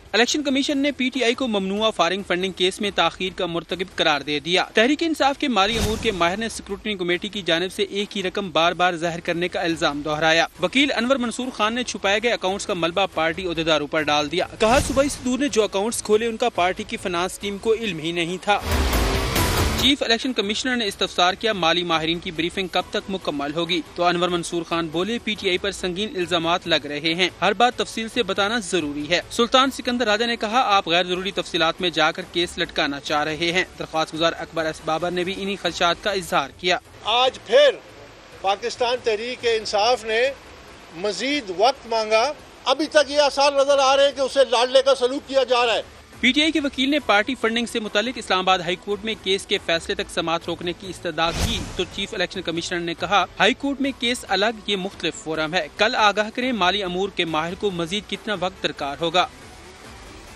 Election commission نے P T I کو ممنوعہ فارغ فنڈنگ کیس میں تاخیر کا مرتکب قرار دے دیا۔ تحریک انصاف کے مالی امور کے ماہر نے اسکروٹنی کمیٹی کی جانب سے ایک ہی رقم بار بار ظاہر کرنے کا الزام دہرایا۔ وکیل انور منصور خان نے چھپائے گئے اکاؤنٹس کا ملبہ پارٹی عہدیداروں پر ڈال دیا۔ کہا صوبائی صدور نے جو اکاؤنٹس کھولے ان کا پارٹی کی فنانس ٹیم کو علم ہی نہیں تھا۔ چیف الیکشن کمشنر نے استفسار کیا مالی ماہرین کی بریفنگ کب تک مکمل ہوگی، تو انور منصور خان بولے پی ٹی آئی پر سنگین الزامات لگ رہے ہیں، ہر بات تفصیل سے بتانا ضروری ہے۔ سلطان سکندر راجہ نے کہا آپ غیر ضروری تفصیلات میں جا کر کیس لٹکانا چاہ رہے ہیں۔ درخواست گزار اکبر ایس بابر نے بھی انہی خدشات کا اظہار کیا۔ آج پھر پاکستان تحریک انصاف نے مزید وقت مانگا، ابھی تک یہ آثار نظر آ رہے ہیں کہ اسے لاڑلے کا سلوک کیا جا رہا ہے۔ پی ٹی آئی کے وکیل نے پارٹی فنڈنگ سے متعلق اسلام آباد ہائی کورٹ میں کیس کے فیصلے تک سماعت روکنے کی استدعا کی، تو چیف الیکشن کمشنر نے کہا ہائی کورٹ میں کیس الگ، یہ مختلف فورم ہے، کل آگاہ کریں مالی امور کے ماہر کو مزید کتنا وقت درکار ہوگا۔